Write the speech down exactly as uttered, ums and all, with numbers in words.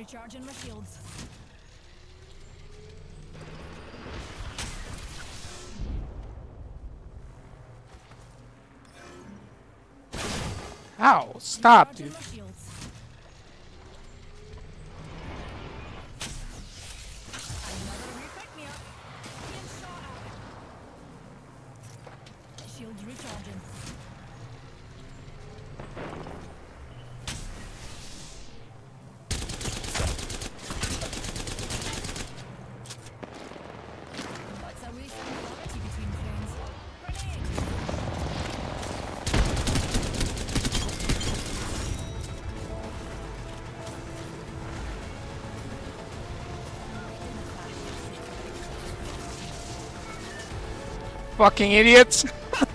Recharging my shields. Ow, stop, dude. Shields recharging. What's a waste of quality between friends? Grenade! Fucking idiots.